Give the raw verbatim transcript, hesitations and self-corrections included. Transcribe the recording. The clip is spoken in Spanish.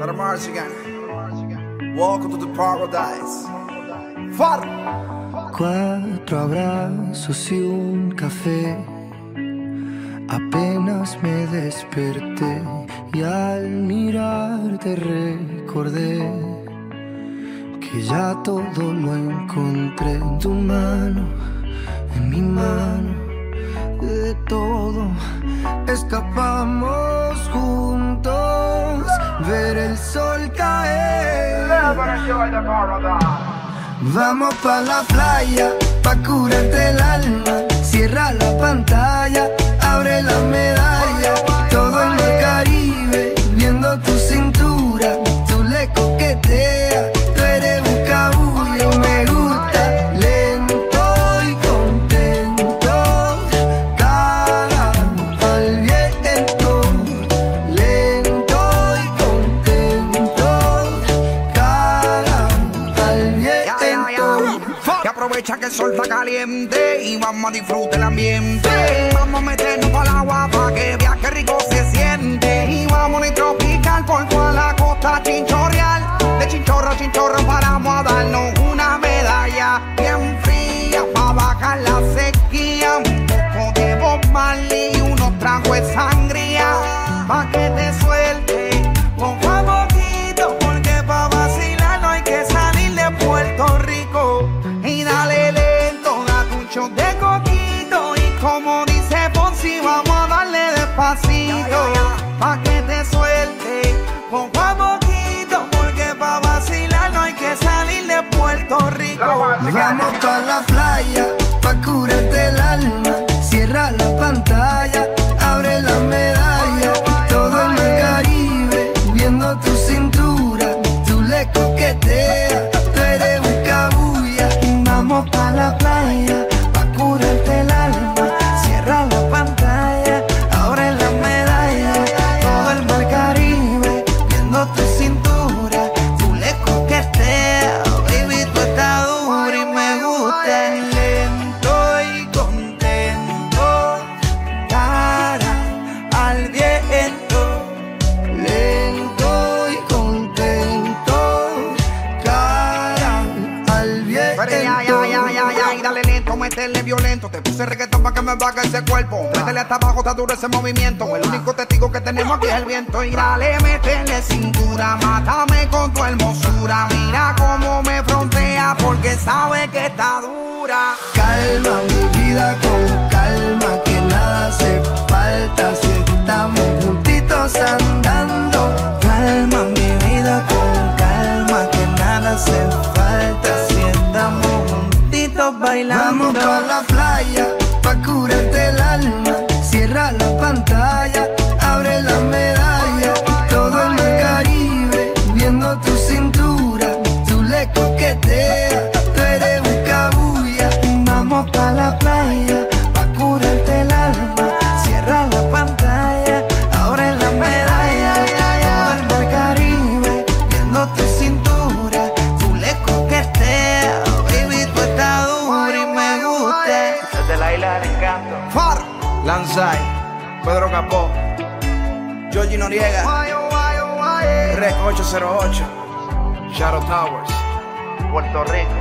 Para Marzigan. Welcome to the paradise. Far. Cuatro abrazos y un café. Apenas me desperté y al mirarte recordé que ya todo lo encontré en tu mano, en mi mano. De todo escapamos juntos, ver el sol caer. Vamos pa' la playa, pa' curarte el alma. Cierra la pantalla, abre la medalla. Todo en el Caribe, viendo tu cintura. Tú le coqueteas, tú eres buscabullo. Me gusta lento y contento. Cara al viento, lento y contento. Cara al viento. Que aprovecha que el sol está caliente y vamos a disfrutar el ambiente. Vamos a meternos para el agua para que vea que rico se siente. Y vamos a tropical por toda la costa chinchorreal. De chinchorro a chinchorro paramos a darnos una medalla bien fría para bajar la sequía. Un poco de Bob Marley y unos tragos de sangría pa' que te suelte poco a poquito, porque pa' vacilar no hay que salir de Puerto Rico. Y dale lento, date un shot de coquito. Y como dice Ponzi, vamos a darle despacito pa' que te suelte poco a poquito, porque pa' vacilar no hay que salir de Puerto Rico. Vamos pa' la playa, pa' curarte el alma. Cierra la pantalla, abre la medalla. Todo en el Caribe, viendo tu cintura. Tú le coqueteas, tú eres buscabulla. Vamos pa' la playa, pa' curarte el alma. Cierra la pantalla, abre la medalla. Todo el mar Caribe, viendo tu cintura. Tú le coqueteas, baby, tú estás dura y me gusta. Lento y contento, cara al viento. Lento y contento, cara al viento. Pero ya, ya, ya, ya, ya, y dale lento, métele violento. Te puse reggaetón pa' que me baje ese cuerpo. Métele hasta abajo, está duro ese movimiento. El único testigo que tenemos aquí es el viento. Y dale, métele cintura, mátame con tu hermosura. Mira cómo me frontea, porque sabe que está dura. Calma mi vida con calma, que nada hace falta si estamos juntitos andando. Calma mi vida con calma, que nada hace falta si estamos juntitos bailando. Vamos pa' la playa, pa' curarte el alma. Cierra la pantalla, abre la medalla. Todo en el Caribe, viendo tu cintura. Tú le coqueteas, tú eres buscabulla. Vamos pa' la playa, pa' curarte el alma. Cierra la pantalla, abre la medalla. Todo el mar Caribe, viendo tu cintura. Tú le coqueteas, baby, tú estás dura y me gusta. Desde la isla del encanto. Far. Lanzai, Pedro Capó, Georgie Noriega, Rec ocho cero ocho, Shadow Towers, Puerto Rico.